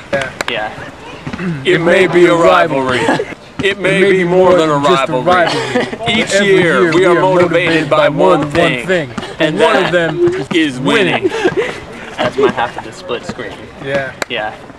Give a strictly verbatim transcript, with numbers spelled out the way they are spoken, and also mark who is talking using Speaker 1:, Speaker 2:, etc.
Speaker 1: Yeah.
Speaker 2: Yeah.
Speaker 3: It may be a rivalry. It may be more than a rivalry. Each year we are motivated by one thing, and one of them is winning.
Speaker 2: That's my half of the split screen.
Speaker 1: Yeah.
Speaker 2: Yeah.